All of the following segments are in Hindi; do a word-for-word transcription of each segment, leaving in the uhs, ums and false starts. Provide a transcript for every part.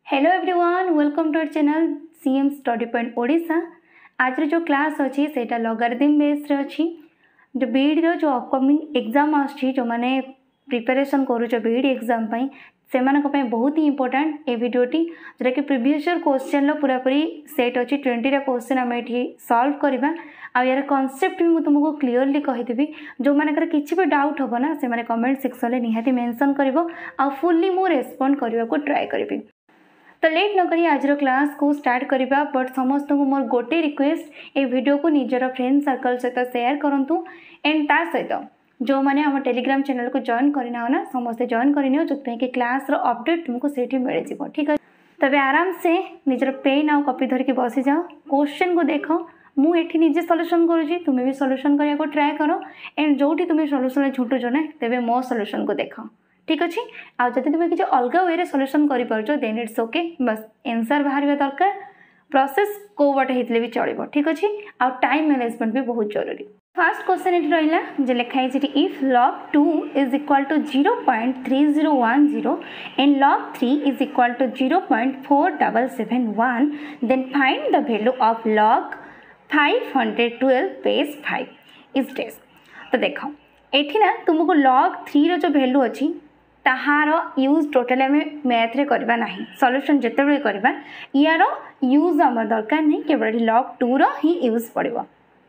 Hello everyone, welcome to our channel CM study point Odisha. आज जो क्लास अच्छी से लॉगरिथम बेस रे अच्छी जो बीईडी रो जो अपकमिंग एग्जाम आछि जो माने प्रिपरेशन करू जो बीईडी एग्जाम पई से बहुत ही इंपोर्टेंट ए वीडियोटी जोटा कि प्रीवियस ईयर क्वेश्चन पूरा पूरी सेट अच्छी ट्वेंटी टा क्वेश्चन आम ये सॉल्व करवा आ यार कॉन्सेप्ट भी मुझे तुमको क्लीयरली कहीदेवी। जो मानकर किसी भी डाउट हम ना से कमेंट सेक्शन में निहाती मेंशन करिवो आ फुल्ली मु रेस्पॉन्ड करने को ट्राई करी। तो लेट न करी आज क्लास को स्टार्ट करवा। बट समस्त को मोर गोटे रिक्वेस्ट ए वीडियो को निजर फ्रेंड सर्कल सहित शेयर करूँ एंड ता सहित जो मैंने हम टेलीग्राम चैनल को जॉइन करना ना समस्ते जॉइन करनी जो कि क्लास रो अपडेट तुमको से मिल जाए। ठीक है, तबे आराम से निजर पेन आ कॉपी धरिकी बसी जाओ, क्वेश्चन को देख मुझे निजे सॉल्यूशन करुँची, तुम्हें भी सॉल्यूशन करने को ट्राए कर एंड जो तुम्हें सॉल्यूशन झुटुच ना तेरे मो सॉल्यूशन को देख। ठीक अच्छे, आज जब तुम्हें किसी अलग वे सॉल्यूशन कर देन इट्स ओके, बस आंसर बाहर दरकार, प्रोसेस को बाटे होते भी चलो। ठीक अच्छे, आ टाइम मैनेजमेंट भी बहुत जरूरी। फर्स्ट क्वेश्चन ये रहा जो लिखाई if log two is equal to zero point three zero one zero and log three is equal to zero point four double seven one then find the value of log five hundred twelve base five is डेस। तो देख ये ना तुमको लॉग थ्री रो जो वैल्यू अच्छी ताहार यूज टोटाली आम मैथ रे करबा नहीं, सॉल्यूशन जिते बड़े करबा यार यूज आम दरकार नहीं, केवल लॉग टू रो ही यूज पड़ो।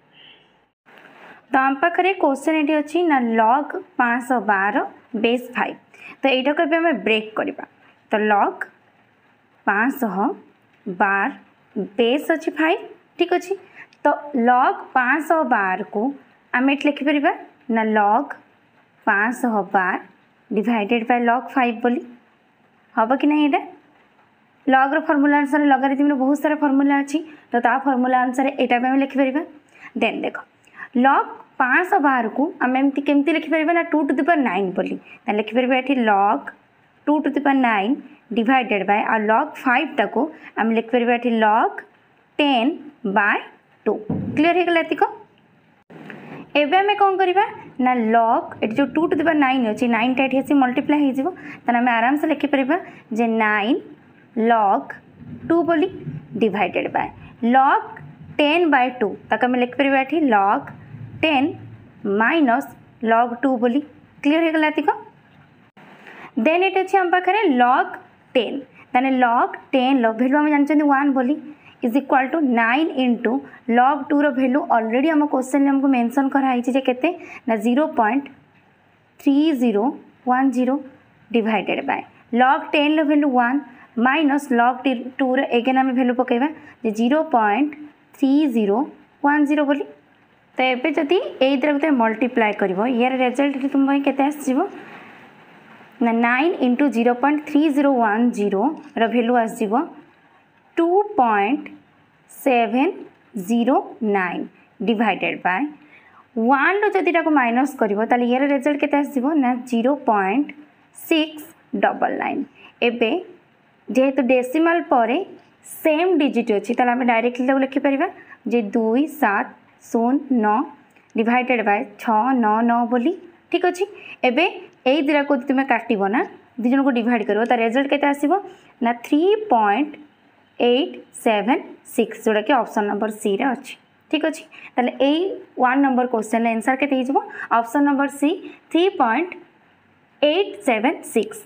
तो आम पाखे क्वेश्चन ये अच्छी ना लॉग पाँच सौ बार बेस फाइव। तो यहाँ को आम ब्रेक करवा। तो लॉग पाँच सौ बार बेस अच्छी फाइव। ठीक अच्छे, तो लॉग पाँच सौ बार को आम ये लिखिपर ना लॉग पाँच सौ बार डिवाइडेड बाय लॉग फाइव बोली हम कि नहीं। ये लॉग रो फॉर्मूला अनुसार लॉगरिथम बहुत सारा फॉर्मूला अच्छी, तो ता फॉर्मूला अनुसार यहाँ आम लिखिपर। देन देख लॉग पाँच सौ बार को आम एमती केमती लिखिपर ना two to the power nine बोली लिखिपर ये log two to the power nine divided by आ लॉग फाइव टाक आम लिखिपर ये log ten by two. Clear हो गला एतिक। एबे आम कौन करवा ना लॉग ये जो two to the power nine अच्छी नाइन टा ये मल्टीप्लाई हो आम आराम से लिखिपर जे नाइन लॉग टू बोली divided by log ten by two तक आम लिखिपर ये log ten minus log two बोली। क्लीयर हो गला एतिक। देन ये अच्छे आम पाखे लॉग टेन ताने लॉग टेन भैल्यू आम जानते वन बोली is equal to nine into log two रो भैल्यू ऑलरेडी आम क्वेश्चन आमको मेंशन कराई केते ना zero point three zero one zero divided by log ten रो value one minus log two रो एगेन आम भैल्यू पकेबा जे zero point three zero one zero बोली। तो ये जदि ये मल्टीप्लाई कर यार रिजल्ट तुम के ना nine into zero point three zero one zero value आसव two point seven zero nine divided by one रदि माइनस कर यार रिजल्ट के ना zero point six double nine. एबे जेहेतु डेसिमाल पर सेम डिजिट अच्छी आम डायरेक्टली लिखिपर जे दुई सात शून्य नौ डिवाइडेड बाय छः नौ नौ बोली। ठीक अच्छे, एबे यही दुटा को तुम्हें काटब ना दुई जन को डिवाइड कर रिजल्ट के आसो ना three point eight seven six जोटा कि ऑप्शन नंबर सी रे अच्छी। ठीक अच्छे, ताले यही वन नंबर क्वेश्चन आंसर के option number C three point eight seven six.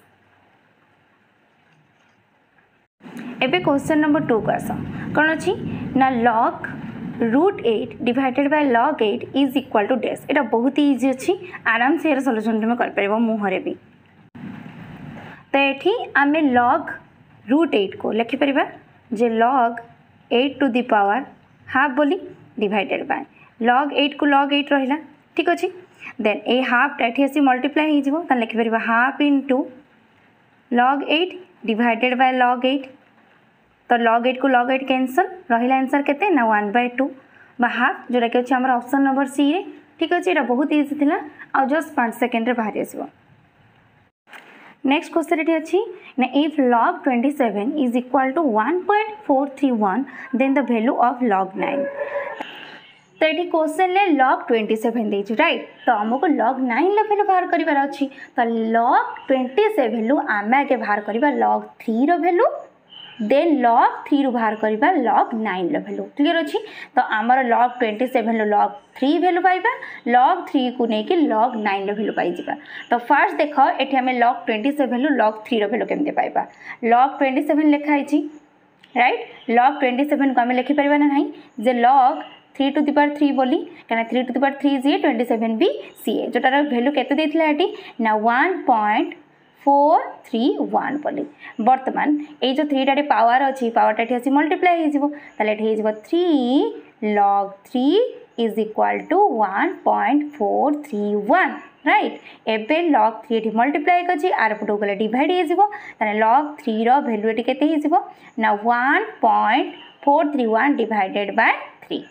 एबे क्वेश्चन नंबर टू को आस कौन अच्छी ना log root eight divided by log eight is equal to डेस। यहाँ बहुत ही इजी अच्छी, आराम से यार सॉल्यूशन तुम कर मुहर भी। तो ये आम लॉग रूट एट को लिखिपर जे log eight to the power half बोली डिवाइडेड बाय लॉग एट को लॉग एट रहा। ठीक अच्छे, देन ए हाफ टा मल्टीप्लाई हो लिखिपर half into log eight divided by log eight. तो लॉग एट को लॉग एट कैंसल रहा आंसर के ना वन बाय टू बा हाफ जोटा कि अच्छे ऑप्शन नंबर सी रे। ठीक अच्छे, यहाँ बहुत इजी थिला आ जस्ट पाँच सेकेंड बाहरी आसो। नेक्स्ट क्वेश्चन ये अच्छी ना if log twenty seven is equal to one point four three one then the value of log nine. तो ये क्वेश्चन ने लॉग ट्वेंटी सेवेन देछु राइट, तो आमको लॉग नाइन वैल्यू बाहर करार अच्छी। तो लॉग ट्वेंटी सेवेन आम आगे बाहर करवा लॉग थ्री रो वैल्यू देन लॉग थ्री रु बाहर करवा लॉग नाइन वैल्यू क्लियर अच्छी तो आमर log twenty seven log three value पाइबा लॉग थ्री को लेकिन लॉग नाइन वैल्यू पाइबा तो फास्ट देख ये आम log twenty seven log three value केमती पाइबा लॉग ट्वेंटी सेवेन लिखाई राइट लॉग ट्वेंटी सेवेन को आम लिखिपर ना जे log three to the power three बोली क्या three to the power three सी ट्वेंटी सेवेन भी सी ए जोटार भैल्यू केते ना one point four three one बोली बर्तमान ये जो थ्री टाटे पावर अच्छी पावर टा मल्टीप्लाई हो three log three is equal to one point four three one right एबे लॉग थ्री ये मल्टीप्लाई कर आर पटू गले डिवाइड हो लॉग थ्री रैल्यू ये केते ना one point four three one divided by three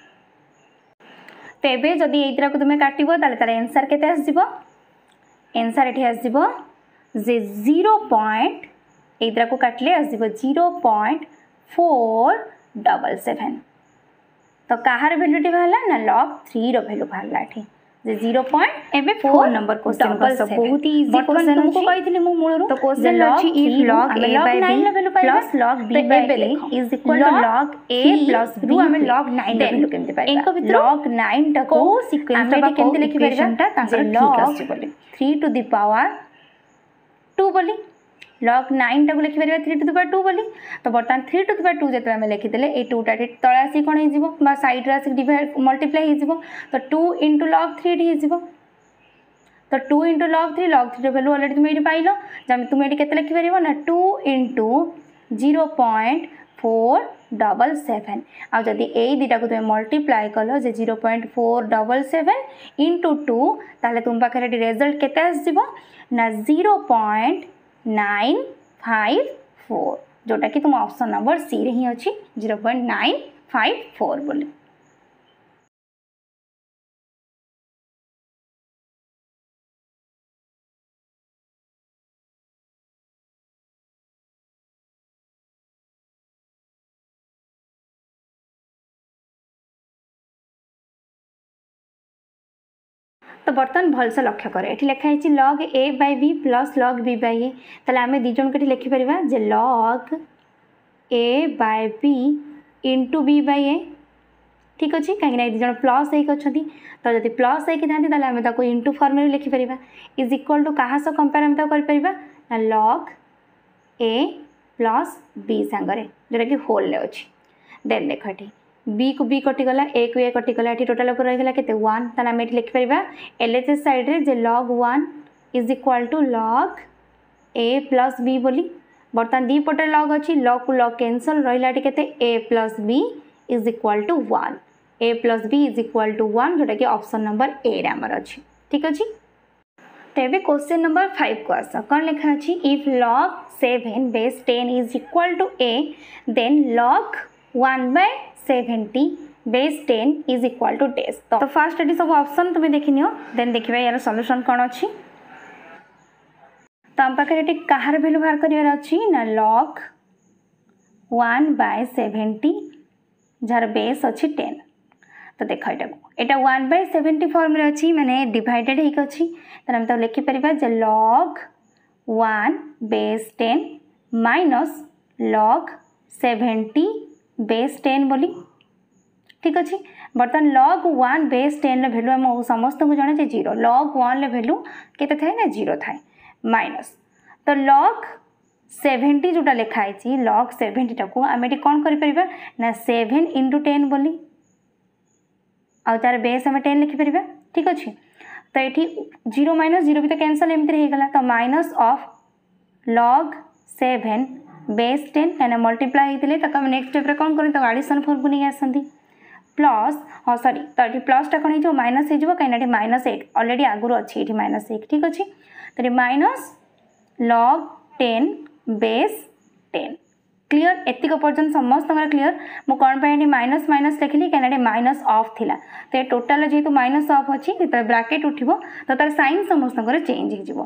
तो ये जदि ये तुम्हें काटो तार एनसर के एनसर ये आसो जे जीरो पॉइंट एद्रा को काटले आसो zero point four double seven तो कहार भैल्यूटी बाहर ना लॉग थ्री रैल्यू बाहर ये जे जीरो पॉइंट एबे फोर नंबर क्वेश्चन बहुत इजी क्वेश्चन तुमको कहितली मु मूलरू तो क्वेश्चन अछि if log a by b plus log b by a is equal to log a plus b हमें log नाइन वैल्यू केमते पाइबा इनको भीतर log नाइन टा को सीक्वेंस टा केमते लिखि परिबा ता तांकर ठीक आसी बोली three to the power two बोली लॉग नाइन टाक लिखिपर three to the power two बोली तो बर्तमान three to the power two जो आम लिखिदे ये टूटा तले आसी कौन हो सैड्रे आसिक डिवाइड मल्टीप्लाई हो तो टू इंटू लॉग थ्री हो तो two into log three log three value already तुम ये पाइल तुम ये के लिखिपर ना two into zero point four double seven आदि यही दुटा को तुम मल्टीप्लाई कल जे zero point four double seven into two ताले तुम पाखे रिजल्ट केते आसो ना zero point nine five four जोटा कि तुम ऑप्शन नंबर सी रे ही अच्छी zero point nine five four बोली तो बर्तमान भलसे लक्ष्य कर ये लिखाई log A by B plus log B by A ताले आम दी जन को लिखिपर जे log A by B into B by A ठीक अच्छे कहीं दी जन प्लस एक अच्छा तो जब प्लस एक था आम इंटू फर्म में लिखिपर इज इक्वल टू क्या सह कंपेयर आम कर लॉग ए प्लस बी सांगरे जोटा कि होल ले अच्छी देन देख ये बी को बी कटिगला ए को ए कटिगला ये टोटाल ऊपर रही है वन ताल आम ये लिखिपर एल एच एस साइड्रे जे log one is equal to log A plus B बोली बर्तमान दी पटे लॉग अच्छी लॉग को लॉग कैंसल रहा A plus B is equal to one A plus B is equal to one जोटा कि ऑप्शन नंबर ए रे आमर अच्छी ठीक अच्छे तो ये क्वेश्चन नंबर फाइव को आस कौन लिखा अच्छी if log seven base ten is equal to A then log one by seventy base ten is equal to test तो फास्ट ये सब ऑप्शन तुम्हें देखी नियो देन देखिए यार सॉल्यूशन कौन अच्छी तो आम पाखे ये कहार भैल्यू बाहर कर अच्छी ना लॉग वन बाय सेवेन्टी जार बेस अच्छी टेन तो देख यहाँ वन बाय सेवेन्टी फॉर्म रे अच्छी माने डिवाइडेड होक अच्छी तो आम तो लिखिपर जे log one base ten minus log seventy base ten बोली ठीक अच्छे बर्तमान log one base ten value आम समस्त को जाने जीरो लॉग वन भैल्यू केते थाए ना जीरो थाए माइनस तो लॉग सेवेन्टी जोटा लिखाई लॉग सेवेन्टी टाक आम ये कौन कर ना सेवेन इंटू टेन बोली आउ तार बेस आम टेन लिखिपर ठीक अच्छे तो ये जीरो माइनस जीरो भी तो कैंसल एमती होगला तो minus of log seven base ten कहीं मल्टीप्लाई होते आम नेक्स्ट स्टेप कौन करें तो एडिशन फॉर्म को नहीं आसती प्लस हाँ सॉरी तो ये प्लसटा कौन हो माइनस हो कहीं माइनस एट अलरेडी आगुरी अच्छी ये माइनस एक ठीक अच्छे तो ये minus log ten base ten clear एतिक पर्यटन समस्त क्लीयर मु कौन पाई माइनस माइनस लिखिली कहीं माइनस ऑफ थिला तो ये टोटाल जेहेतु माइनस ऑफ अच्छी जो ब्राकेट उठो तो तार साइन समस्त चेंज हो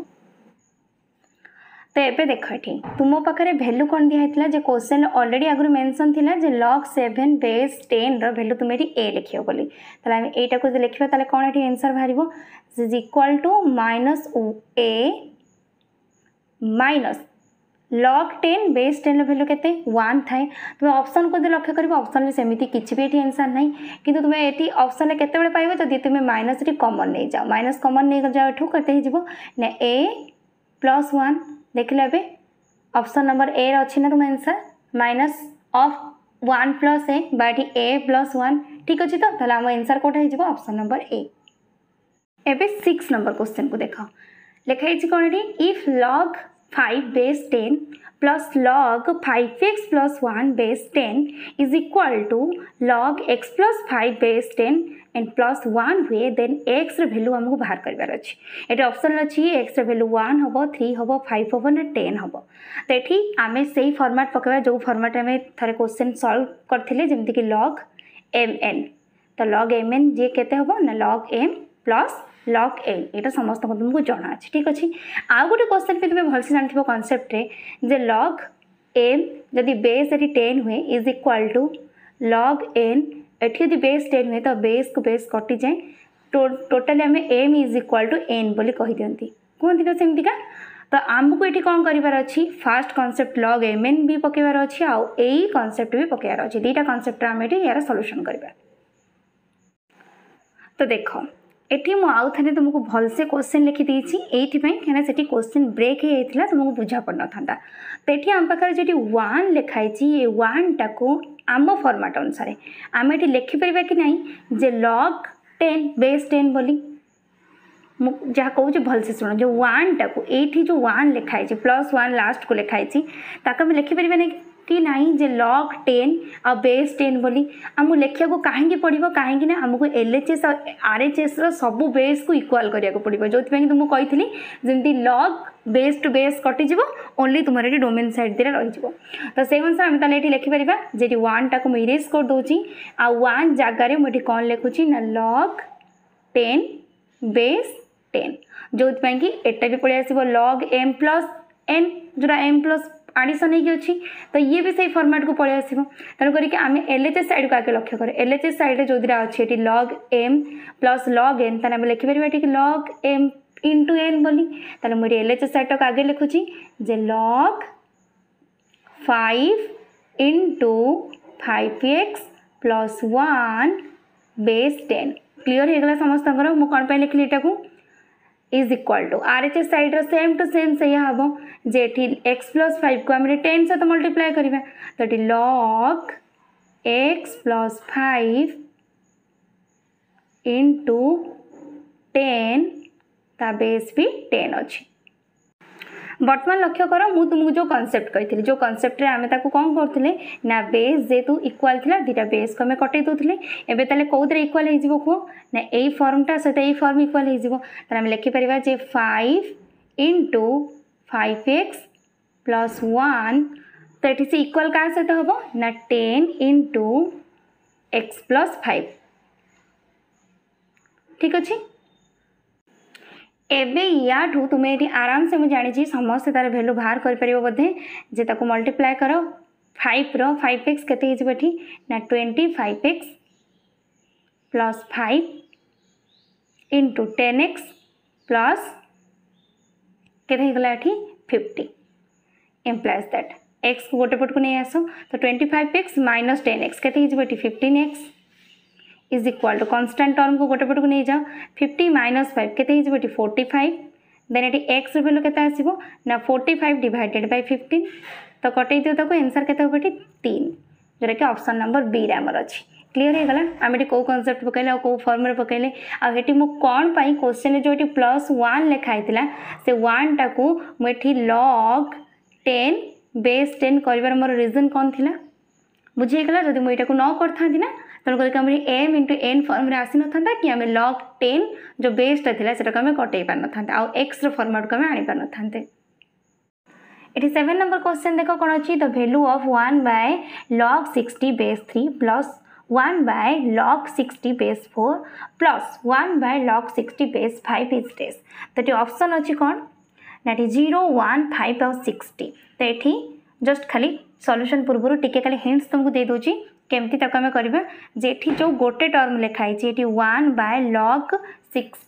तो ये देख ये तुम पाखे भैल्यू कौन दिखाई जो क्वेश्चन ऑलरेडी आगुरी मेंशन थिला जे log seven base ten value तुम ये ए लिखियो बोली तो आम यहाँ को लिखा ताले कौन ये आंसर बाहर is equal to minus A minus log ten base ten value के वन थाए तुम ऑप्शन को लक्ष्य कर ऑप्शन में सेमती किसी भी ये आंसर ना कि तुम्हें ये ऑप्शन में केते पाइब जब तुम्हें माइनस ये कमन नहीं जाओ माइनस कमन नहीं जाओ एठू केते ना ए प्लस वन देख लो ऑप्शन नंबर ए अच्छी ना तुम answer minus of one plus A बाटी ए प्लस वन ठीक अच्छे तो ताला आम आंसर कोटा हो ऑप्शन नंबर ए। एबे सिक्स नंबर क्वेश्चन को देख लिखाई कौन ये if log five base ten plus log five X plus one base ten is equal to log X plus five base ten and plus one हुए देन एक्स वैल्यू आमको बाहर करार अच्छी ये ऑप्शन अच्छी एक्स वैल्यू वन हम थ्री हम फाइव हम ना टेन हम तो ये आम से फॉर्मेट पकड़ा जो फॉर्मेट में थे क्वेश्चन सॉल्व करते जमीक लॉग एम एन तो लॉग एम एन जी के ना log M plus log N यहाँ समस्त तुमको जना अच्छे ठीक अच्छे आउ गोटे क्वेश्चन भी तुम्हें भलसे जान कॉन्सेप्ट जे लॉग एम जदि बेस ये टेन हुए is equal to log N एटी यदि बेस टेन हुए तो बेस को बेस कटि जाए टो, टोटाली आम M is equal to N बोली कही दिखती कहती ना सेमतिका तो आमको ये कौन करार अच्छी fast concept log M N भी पकेबार अच्छी आउ यही कॉन्सेप्ट भी पकेबार अच्छी दुईटा कॉन्सेप्ट आम यार सॉल्यूशन करबा। तो देख एटी मु आउ थे तुमको भलसे क्वेश्चन लिखी देती ये कहीं से क्वेश्चन ब्रेक हो जाता तुमको बुझा पड़ ना तो ये आम पाखे जो वन लिखाई ये वन टाको आम फॉर्मेट अनुसार आम ये लिखिपर कि नहीं जे लॉग टेन बेस टेन बोली जहाँ कहूँ भलसे शुण जो वन टाको ये जो वन लिखाई प्लस वन लास्ट को लिखाई ताक आम लिखिपर नहीं कि नहीं जे लॉग टेन आ बेस टेन बोली आमको लिखा को कहीं पड़ो कहीं आमको L H S R H S सब बेस को इक्वाल करा पड़ो जो तुमको कही जमी लॉग बेस टू बेस कटिज ओनली तुम ये डोमेन साइड दिए रही तो से अनुसार आम ये लिखिपर जे वन टाक मुझे इरेज कर दूसरी आ वन जगार मुझे कौन लिखुची ना लॉग टेन बेस टेन जो कि एटा भी पड़े आस लॉग एम प्लस एन जोड़ा एम प्लस आडिशन होगी तो ये भी सही फॉर्मेट को पलि आसो तेणुक आम एल एच एस साइड को आगे लक्ष्य कर एल एच एस साइड जो दिटा अच्छे ये log M plus log N ताल लिखिपर ये लॉग एम इंटू एन बोली ताल मुझे एल एच एस साइड को आगे लिखुची जे log five into five X plus one base ten clear हो गला समस्त मुझे कौन पर लिखली यहाँ is equal to R H S side same to same से हम जे एक्स प्लस फाइव को आम टेन सहित मल्टीप्लाई करवा तो ये log X plus five into ten ता बेस भी टेन अच्छी बर्तमान लक्ष्य कर मु तुमको जो कॉन्सेप्ट कही जो कॉन्सेप्ट रे आमे ताको कौन करथिले ना बेस जेतु इक्वल थिला दुटा बेस को आमे कटै दोथिले एबे ताले कोउदरे इक्वल हे जिवो को ना एई फॉर्मटा सहित एई फॉर्म इक्वल हे जिवो ताले आमे लिखि परिबा जे five into five X plus one तो ये से इक्वल क्या सहित हम ना ten into X plus five ठीक अच्छे एबे याठू तुम्हें ये आराम से मुझे जानी समस्त तार भैल्यू बाहर कर बोधे जे ताको मल्टीप्लाई कर फाइव रो फाइव एक्स के ना twenty five X plus five into ten X plus के फिफ्टी एम्प्लाइज दैट एक्स को गोटे पट को नहीं आस तो twenty five X minus ten X के fifteen X is equal to constant term को गोटे पट को नहीं जाओ फिफ्टी माइनस फाइव के फोर्टी फाइव देन ये एक्स भैल्यू के आसो ना forty five divided by fifteen तो कटे दियो ताको आंसर के तीन जोटा कि ऑप्शन नंबर बी रे आमर अच्छी क्लीयर हो गला आम ये कौ कनसेप्ट पकड़े और कौ फॉर्म पकड़े आठी मु कौन पाई क्वेश्चन जो ये प्लस वन लिखाई से वन टाकू मुझे लॉग टेन बेस टेन कर मोर रिजन कौन थी बुझीगला जब मुझे न करता ना तेणुक आम एम इंटू एन फॉर्म आसी ना कि आम लॉग टेन जो बेसटा थी से आम कटे पार ना आउ एक्स फॉर्मेट को आम आनी पार ना ये सेवन नंबर क्वेश्चन देख कौन अच्छी the value of one by log sixty base three plus one by log sixty base four plus one by log sixty base five is डेस तो ये ऑप्शन अच्छी कौन ना जीरो वन फाइव और सिक्सटी तो ये जस्ट खाली सॉल्यूशन पूर्व टिके खाली हिंट्स तुमको दे दूची केमती आम करवा जे जो गोटे टर्म लिखाई ये one by log sixty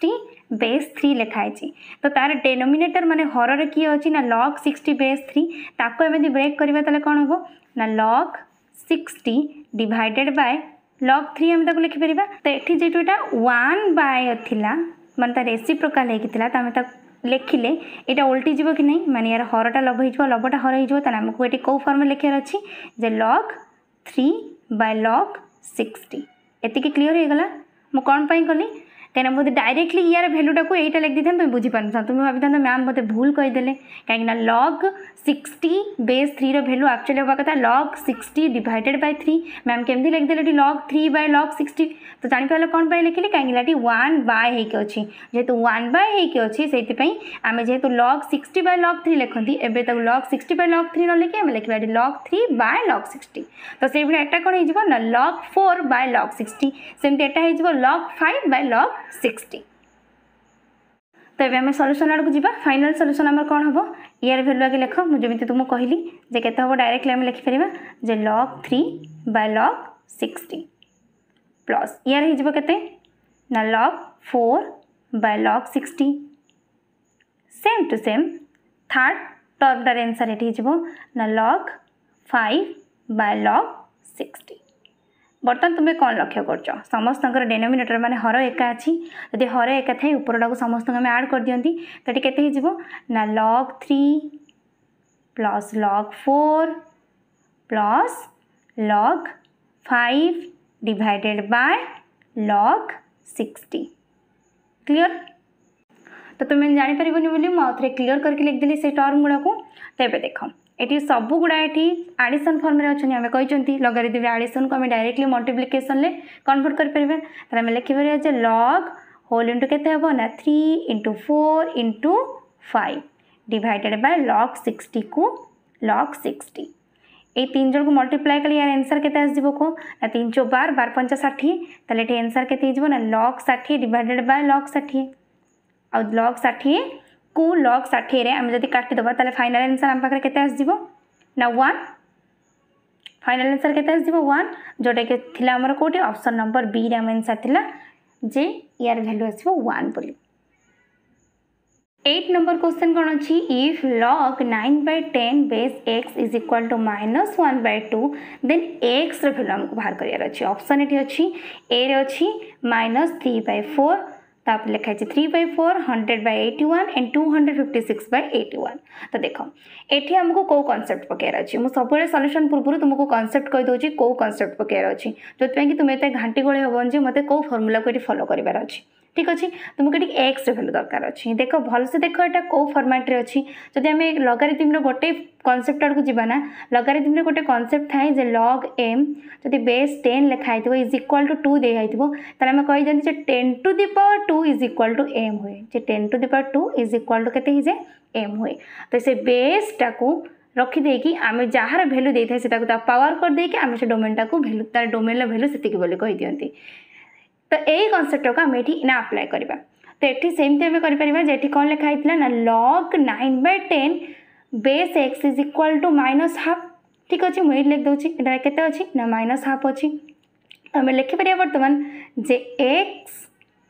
base three लिखाई तो तार डेनोमिनेटर माने हर किए अच्छी ना लॉग सिक्सटी बेस थ्री ताको एमती ब्रेक करवा ताले कौन हम ना log sixty divided by log three आम लिखिपर तो ये जो वन बाय थिला माने तार रेसिप्रोकाल होता लिखिले यहाँ उल्टी जीव कि नहीं माने यार हरटा लभ हो लभटा हर होमको ये कौ फर्म लिखार अच्छी जे log three by log sixty एति क्लीयर हो गला मु कौन पाई कली कहीं बोलते डायरेक्टली यार भैल्यूटा को यहीटा लिखी था तुम बुझी पार तुम भाई था मैम मत भूल कहीदे कहीं log sixty base three value actually हवा कथा log sixty divided by three ma'am केमती लिखिदे log three by log sixty तो जापारे कौन पाई लिखिली कहीं वन बाय होके अच्छी जेहेतु वन बाय होके अच्छी से आम जेहेतु log sixty by log three लिखती एवं log sixty by log three न लिखी आम लिखा log three by log sixty तो से एटा कौन हो ना log four by log sixty सेमती एटा हो log five by log sixty तो ये आम सल्यूशन आड़ को जी फाइनाल सल्यूशन आम कौन हम यार भैल्यू आगे लिख मुझे तुमको कहली जे केते हम डायरेक्टली आम लिखिपर जे log three by log sixty plus यार हो केते ना log four by log sixty same to same third टर्मटार आंसर ये ना log five by log sixty बर्तमान तुम्हें कौन लक्ष्य कर समस्त डेनोमिनेटर माने हर एका अच्छी जब हर एका थे उपरटा को समस्त आम आड कर दियंती तो ये केते हो ना log three plus log four plus log five divided by log sixty clear तो तुम्हें जापर बोली मुझे क्लीयर करके लिखदेली से टर्म गुड़ा को तो ये देख ये सब गुड़ा ये आडिशन फॉर्म अच्छे आम कहते लॉगरिथम आडिशन को आम डायरेक्टली मल्टीप्लिकेशन ले कन्वर्ट कर आम लिखिपर लॉग होल इंटू केते हम ना three into four into five divided by log sixty को लॉग सिक्सटी ये तीन जन को मल्टीप्लाई कले यार आंसर केते आसो को ना तीन चौ बार बार पंचा षाठी ताले ये आंसर केते ना लॉग षाठी डिवाइडेड बाय लॉग षाठी आ लॉग षाठी को लॉग षाठी आम जब काटिदेबा ताले फाइनल आंसर आम पाखे केते आसो ना वन फाइनल आंसर केते आसो वन जोटा कि थिला हमर कोठी ऑप्शन नंबर बी रे आम आंसर थिला जे यार वैल्यू आसो वन बोली एट नंबर क्वेश्चन कौन अच्छी if log nine by ten base X is equal to minus one by two then X value आमको बाहर करार अच्छी ऑप्शन ये अच्छी ए रे अच्छी माइनस थ्री बाय फोर तापर लिखाई three by four hundred by eighty one and two hundred fifty six by eighty one तो देख ये आमको कौ कनसेप्ट पकेयर अच्छी मुझे सब सल्यूशन पूर्व तुमको कनसेप्ट कहीदे कौ कनसेप्ट पकेयर अच्छी जो कि तुम ये घाटी गोले हेबन जे मत कौ फर्मूला को ये फॉलो करार अच्छी ठीक अच्छे तुमको ये एक्स भैल्यू दरकार अच्छी देख भलसे देख यहाँ कौ फर्माट अच्छी जब आम लॉगरिथम गोटे कनसेप्ट आड़ को जीवाना लॉगरिथम गोटे कनसेप्ट थाए जे लॉग एम जब बेस टेन लिखाई थो इज इक्वल टू टू दे आम कही दिखते ten to the power two is equal to M हुए जे ten to the power two is equal to के एम हुए तो से बेसटा को रखिदेकि आम जार भैल्यू दे था पावर कर देकी आम से डोमेनटा को भैल्यू तार डोमेन भैल्यू से कही दिखती तो यही कनसेप्ट को आम ये ना अप्लाई करवा तो ये सेमती आम कर कौन लिखाई ना log nine by ten base X is equal to minus half ठीक अच्छे मुझे लिख दूसरी यहाँ के अच्छी ना माइनस हाफ अच्छी तो आम लिखिपर बर्तमान जे एक्स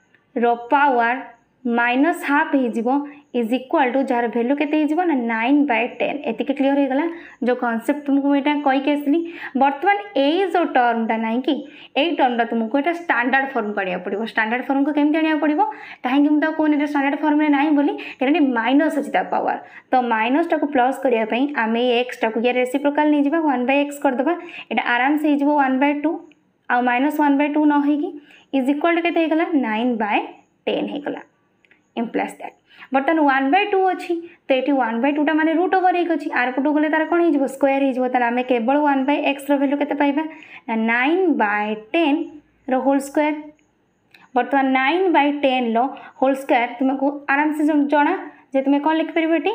रो पावर माइनस हाफ हो इज इक्वल टू जार भैल्यू के ना नाइन बाय टेन एति क्लीयर हो गला जो कनसेप्ट तुमको यहाँ कहीकि आसली बर्तमान ये जो टर्मटा ना कि यही टर्मटा तुमको यहाँ स्टैंडर्ड फॉर्म करा पड़ो स्टैंडर्ड फॉर्म को केमती आना पड़ो कहीं मुझे कहूँ स्टैंडर्ड फॉर्म में ना बोली कहीं माइनस अच्छी पावर तो माइनस टाक प्लस करने आम एक्स टाक या रेसिप्रोकाल नहीं जावा वन बाय एक्स करदे यहाँ आराम से हो वन बाय टू आ माइनस वन बाय टू न होगी इज इक्वल टू के नाइन बाय टेन होगला इम्प्लाइज दैट बर्तमान वन बाय टू अच्छी तो ये वन बाय टूटा माने रूट ओवर एक अच्छी आर पटू गले तार कौन हो स्क्वायर हो आम केवल वन बाय एक्स रैल्यू के पाइबा nine by ten whole square बर्तमान नाइन बाय टेन रो होल स्क्वायर तुमको आराम से जना जे तुम्हें कौन लिखिपर ये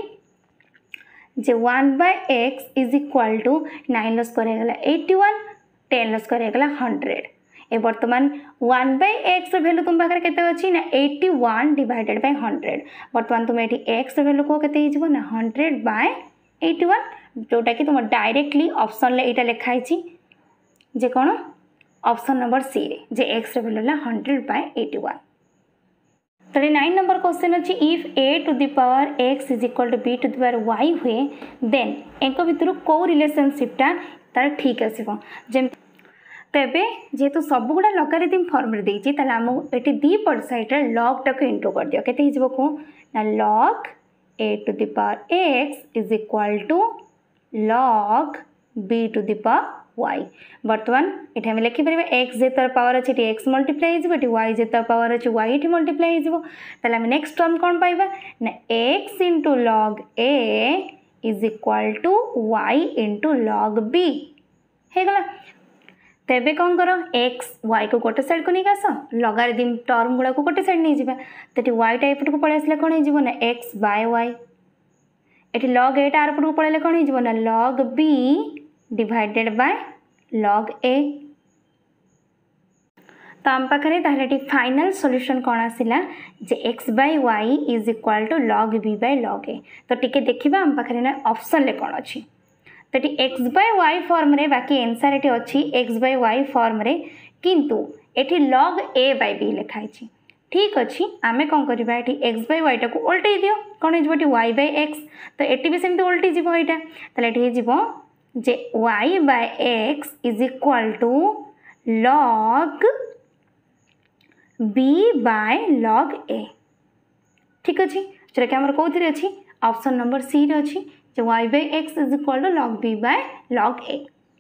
जे one by x is equal to nine square होगा एट्टी वन टेन स्क्वायर होगा हंड्रेड ए बर्तमान वन बाय एक्स भैल्यू तुम पाखे केते अच्छी ना eighty one divided by hundred बर्तमान तुम ये एक्स भैल्यू को केते हो ना हंड्रेड बाय एट्टी वन जोटा कि तुम डायरेक्टली ऑप्शन यहाँ लिखाई जे कौन ऑप्शन नंबर सी रे जे एक्स भैल्यू है hundred by eighty one thirty nine number question अच्छी if A to the power x is equal to B to the power Y हुए देन एक भितर कौ रिलेशनशिपटा तार ठीक आसो जम तेबे जेहेतु सब गुड़ा लगारिथम फर्म देती आम ये दीपट सैड्रे लग टाक इंटू कर दियो के कौ ना log a to the power x is equal to log b to the power y बर्तमान ये आम लिखिपर एक्स जे तार पावर अच्छे एक्स मल्टीप्लाई हो वाई जे तार पावर अच्छे वाई ये मल्टीप्लाई हो नेक्स्ट टर्म कौन पाइबा ना x into log a is equal to y into log b होगला तेबे कौन कर एक्स वाई को गोटे साइड को नहीं आस लगारिथम टर्म गुड़ा को गोटे साइड नहीं जावा तो वाई टाइप को पलि आसले कौन हो ना एक्स बाय वाई ये लग एटा आर पट को पलैले कौन हो ना लग B divided by log a तो आम पाखे ताहले फाइनल सॉल्यूशन कौन आसला जे x by y is equal to log b by log a तो टिके देखिबा आम पाखे ना ऑप्शन ले कौन अच्छी तो ये एक्स बाय वाई फॉर्म रे बाकी आंसर ये अच्छी एक्स बाय वाई फॉर्म रे किंतु ये लग ए बाय बी लिखाई ठीक अच्छी आमे कौन करवा ये एक्स बाय वाई टाक उल्टे दियो कौन हो वाई बाय एक्स तो ये भी सेमती उल्टी जीव यहाँ ताले ये जे y by x is equal to log b by log a ठीक अच्छे जोटा कि आम कौन अच्छी ऑप्शन नंबर सी रे अच्छी जे y by x is equal to log b by log a।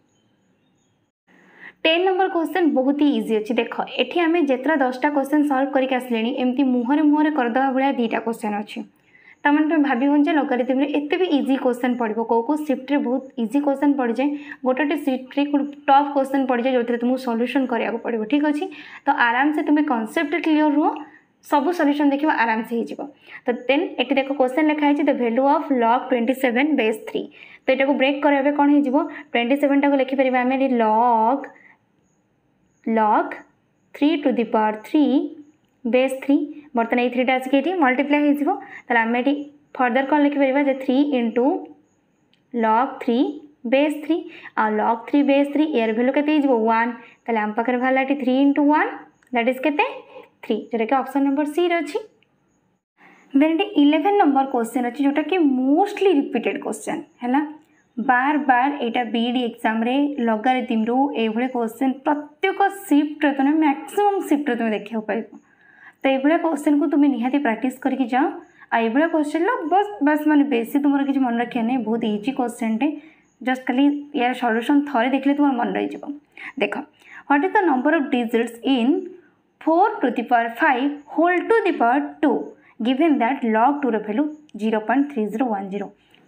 Ten number question बहुत ही इजी अच्छी देख ये आम जितना दसटा क्वेश्चन सॉल्व करके आसले एमती मुहरे मुहरे करदे भाया दुईटा क्वेश्चन अच्छी तमें तुम भाव जे लगारिथम एत भी इजी क्वेश्चन पड़ो कौ कौ सिफ्ट्रे बहुत इजी क्वेश्चन पड़ जाए गोटे सिफ्ट्रे टफ क्वेश्चन पड़ जाए जो तुमको सॉल्यूशन करा पड़ो ठीक अच्छे तो आराम से तुम्हें कॉन्सेप्ट क्लियर रुह सब सॉल्यूशन देखो आराम से हो तो देन ये देख क्वेश्चन लिखाई the value of log twenty seven base three तो यहाँ ब्रेक कराया कौन हो ट्वेंटी सेवेन टाक लिखिपर आम log log three to the power three base three बर्तमान ये थ्रीटा आसिक ये मल्टीप्लाई हो आम ये फर्दर कौन लिखिपर three into log three base three आ लग थ्री बेस थ्री यार भैल्यू के वन ताले आम पाखे बाहर ये three into one that is के थ्री जोटा कि ऑप्शन नंबर सी अच्छी देन ये इलेवेन नंबर क्वेश्चन अच्छी जोटा कि मोस्टली रिपीटेड क्वेश्चन है बार बार यहाँ बीडी एग्जाम रे लगारिथम रू ये क्वेश्चन प्रत्येक शिफ्ट तुम मैक्सिमम शिफ्ट तुम देखा पाइब तो ये क्वेश्चन को तुम्हें निहाती प्रैक्टिस करके जाओ आई क्वेश्चन लो बस बस माने बेसी तुम किसी मन रखा नहीं बहुत इजी क्वेश्चन टे जस्ट खाली यार सॉल्यूशन थोड़े देखले तुम मन रही देख what is the number of digits in four to the power five whole to the power two given that log two value zero point three zero one zero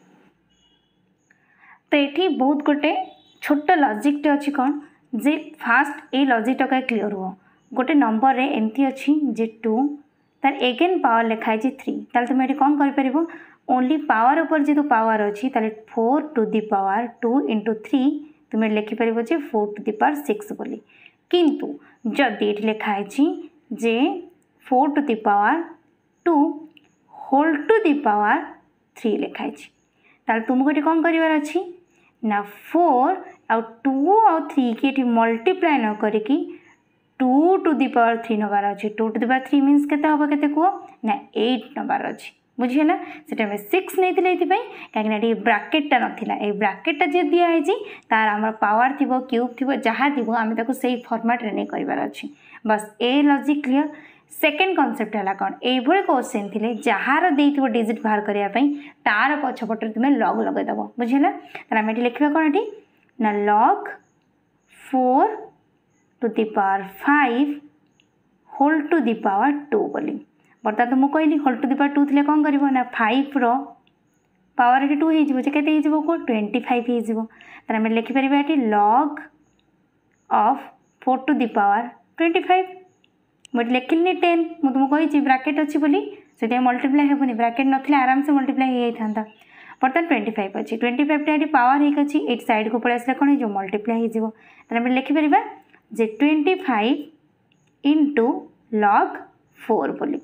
तो ये बहुत गोटे छोट लॉजिकटे अच्छी कौन जे फास्ट ये लॉजिक टाक क्लियर हुआ गोटे नंबर रे एमती अच्छी जे टू तार एगेन पावर लिखाई थ्री ताल तुम ये कौन कर ओनली पावर ऊपर जो पावर अच्छी ताले four to the power two into three तुम्हें लिखिपर जे four to the power six बोली किंतु जदि ये लिखाई जे four to the power two whole to the power three लिखाई ताल तुमको ये कौन करार अच्छी ना फोर आउ टू आउ थ्री की ये मल्टीप्लाई न करिकी two to the power three नबार अच्छे two to the power three means के के कह ना एट नबार अच्छे बुझीगला से सिक्स नहीं कहीं ब्राकेटा नाला ये ब्राकेटा जी दिखाई तार आम पावर थी क्यूब थी जहाँ थी आम से फर्माट रे नहीं करार अच्छे बस ए लॉजिक क्लियर सेकेंड कॉन्सेप्ट है कौन ये क्वेश्चन थे जार दे डिजिट बाहर करने तार पछपटे तुम्हें लग लगेदेव बुझीगला तार आम ये लिखा कौन ये ना log four to the power five whole to the power two बोली बर्तमान तो मुझे कहली whole to the power two थे कौन कर ना फाइव रो पावर ये टू हो ट्वेंटी फाइव हो लिखिपर ये log of four to the power twenty five मुझे लिखिली टेन मुझे तुमको कही ब्राकेट अच्छी बोली से मल्टीप्लाई हेनी ब्राकेट ना आराम से मल्टीप्लाई हो था बर्तमान ट्वेंटी फाइव अच्छी ट्वेंटी फाइव ये पावर एक अच्छी एट साइड को पलि आसला कौन हो मल्टीप्लाई हो लिखिपर जे twenty five into log four बोली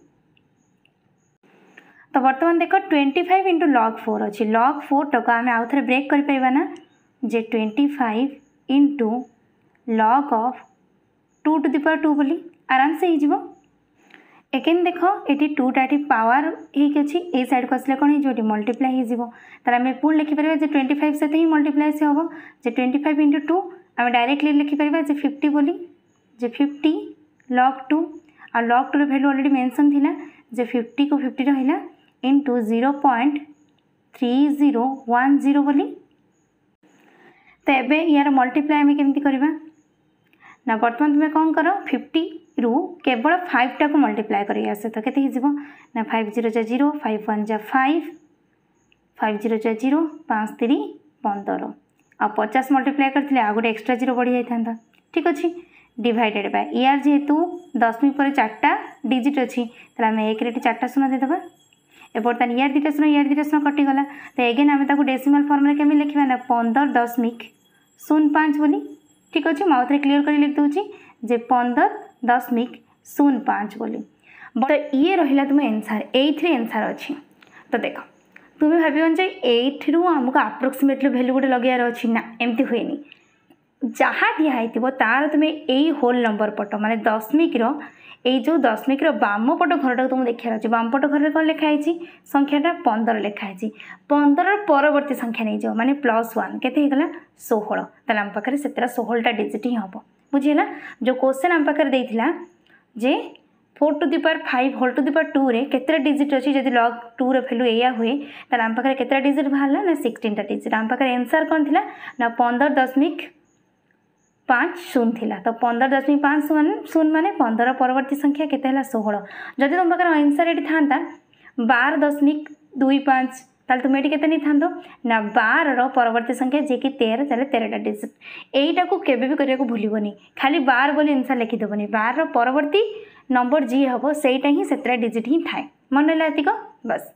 तो बर्तमान देख twenty five into log four अच्छी लग फोर टाक आम आउ थे ब्रेक करना जे twenty five into log of two to the power two बोली आराम से हो एगेन देख ये टूटा पावर होगी ये साइड को आसले कौन हो मल्टीप्लाई होता आम पुणी लिखिपर जे ट्वेंटी फाइव सहित ही मल्टीप्लाई से हम जे ट्वेंटी फाइव इंटू टू आम डायरेक्टली लिखिपर जे फिफ्टी बोली जे फिफ्टी लॉग टू आ log two value already mention थिला जे फिफ्टी को फिफ्टी रहा into zero point three zero one zero बोली तो ये यार मल्टीप्लाई आम केमती करवा ना बर्तमान तुम्हें कौन कर फिफ्टी रु केवल फाइव टा को मल्टीप्लाई कर आस तो केते ना फाइव जीरो जा जीरो फाइव वन जा फाइव फाइव जीरो जा जीरो पाँच तीन पंदर आ पचास मल्टीप्लाई करते आ गोटे एक्सट्रा जीरो बढ़ी जाता ठीक अच्छे डिवाइडेड बाय यार जेहेतु दशमिक पर चार्टा डिजिट अच्छी तो आम एक रेट चार्टा शून्य देदेबा ए बर्तमान यार दुटा शून्य यार दुटा शून्य कटिगला तो एगेन आम ताको डेसिमल फॉर्म में केमी लिखा ना पंदर दशमिक शून्य पाँच बोली ठीक अच्छे माउथ क्लीयर कर लिख दूसरी जे पंदर दशमिक शून्य पाँच बोली तो ये रहा तुम एनसार ये एनसार अच्छी तो देख तुम्हें भाव जे एथरू आमको आप्रोक्सीमेटली भैल्यू गोटे लगार अच्छी ना एमती हुए जहाँ दिखाई तार तुम्हें यही होल नंबर पट माने दशमिक रो जो दशमिक बाम पट घर तुम देखार अच्छे बाम पट घर कौन लिखाई संख्याटा पंदर लिखाई पंदर परवर्ती संख्या नहीं जाओ माने प्लस वन केते षोहल ताले आम पाखे से षोहलटा डिजिट ही हम बुझीला जो क्वेश्चन आम पाखे देइथिला जे four to the power five whole to the power two रे केतरा डिजिट अच्छी जब लॉग टू वैल्यू एया हुए ताले आम पाखे केतरा डिजिट बाहरला ना सिक्सटीन टा डिजिट आम पाखे आंसर कौन थिला ना पंदर दशमिक पाँच शून्य थिला तो पंदर दशमिक पाँच शून्य शून्य माने पंदर परवर्ती संख्या केते षोहल जदि तुम पाखे आंसर ये था बार दशमिक दुई पाँच ताले तुम ये केते नहीं था ना बार रो परवर्ती संख्या जे कि तेरह ताले तेरहटा डिजिट यहीटा को केबे भी करिया को भूलिबनी खाली बार बोली आंसर लिखिदेवनी बार रो परवर्ती नंबर जी हम सेटा ही सेतरा डिजिट ही थाए मन रहा एतिक बस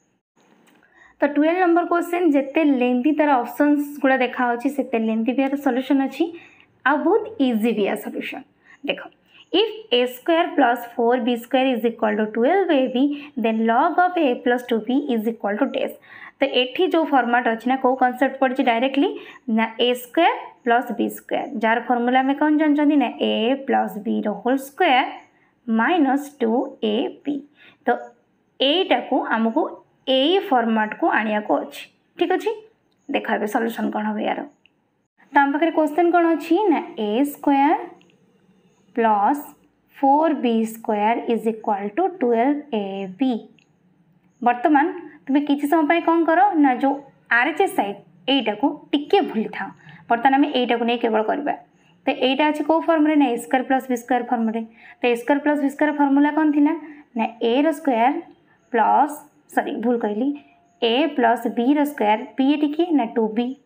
तो ट्वेल्व नंबर क्वेश्चन जिते लेंथी तार ऑप्शंस गुड़ा देखा से लेंथी भी यार सॉल्यूशन अच्छी आ बहुत इजी भी है सॉल्यूशन देख if a square plus four b square is equal to twelve a b then log of a plus two b is equal to डेस तो ये जो फॉर्मेट अच्छी ना कौ कॉन्सेप्ट पड़ी डायरेक्टली ना a square plus b square जार फॉर्मूला में कौन जानते ना a plus b whole square minus two a b तो यहीटा को आमको यही फॉर्मेट को आनिया को अच्छी ठीक अच्छे देखा सॉल्यूशन कौन हम यार तो आम पाखे क्वेश्चन कौन अच्छी ना a square plus four b square is equal to twelve a b बर्तमान तुम्हें किसी समय कौन कर ना जो आर एच एस साइड यहीटा को टिके भूली था बर्तमान आम यहीटा को नहीं केवल करवा तो यहीटा अच्छे कौ फॉर्मूला ना a square plus b square formula तो a square plus b square formula कौन थी ना ए रो स्क्वायर प्लस सॉरी भूल कहली ए प्लस बी रो स्क्वायर बी ये टिके ना two b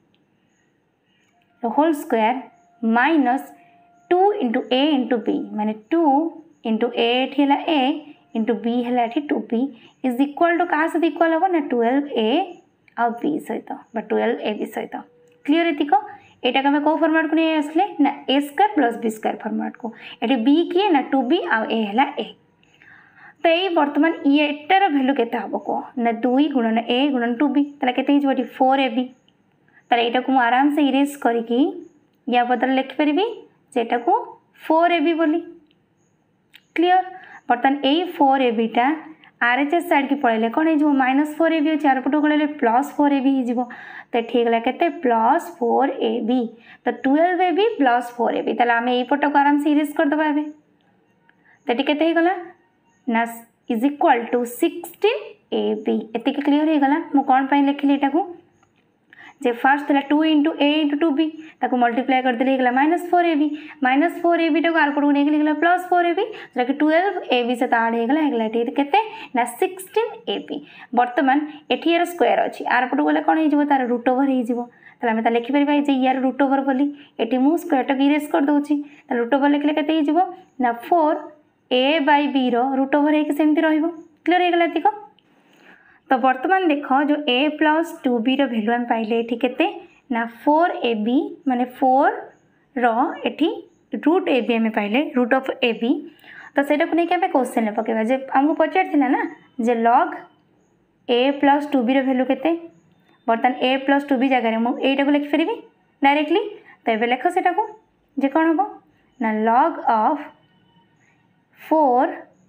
whole square minus two into a into b माने टू इंटू ए है ए इंटू बी है two b is equal to क्या सहित इक्वल हम ना ट्वेल्व ए आ बी सहित ट्वेल्व ए बी सहित क्लीयर एतिक यहाँ आम कौ फॉर्मेट को नहीं आसले ना a square plus b square format को ये बी किए ना टू बी आ ए है ए तो ये बर्तमान येटार भैल्यू केते हम को ना दुई गुणन ए गुणन टू बी ताले के फोर ए बी ताले यहाँ को आराम से इरेज करके या बदल लिखिपरि जेटा को फोर ए बी बोली क्लीयर बर्तमान यही फोर ए बीटा आर एच एस साइड की पड़े कौन हो माइनस फोर ए बी अच्छे आर पटू गले प्लस फोर ए बी हो तो ठीक है के प्लस फोर ए बी तो twelve a b plus four a b ताले आम यही पट को आराम से इरेज करदे ए तो ये के गला ना is equal to sixteen a b एति क्लीयर हो गला मु कौन पाई लिखिली एटा को जे फास्ट था two into a into two b ताको मल्टीप्लाई कर देगा minus four a b minus four a b टाक आर पटू नहीं लिखला प्लस फोर ए बी जोटा कि ट्वेल्व ए बी सहित आड होगा केते ना सिक्सटीन ए बी बर्तमान एटी यार स्क्वायर अच्छी आर पटू गले कौन हो तार रूट ओवर हो लिखिपर जे यार रूट ओवर बोली ये मुझे स्क्वायर टाक इरेज कर दूसरी रूट ओवर लिखले केते ना फोर ए बाय बी रो रूट ओवर होमती क्लीयर हो गला एतिक तो बर्तमान देख जो a plus two b value आम पाइले ये के ना फोर ए बी माने फोर री रूट ए बी आम पाइले रूट ऑफ ए बी तो सेटा को लेकिन आम क्वेश्चन में पकेबा जे आमको पचार ना जे लॉग ए प्लस टू बी रैल्यू के बर्तमान ए प्लस टू बी जगह मुझे को लिखिपरि डायरेक्टली तो ये लिख से जे कौन हम ना लॉग ऑफ फोर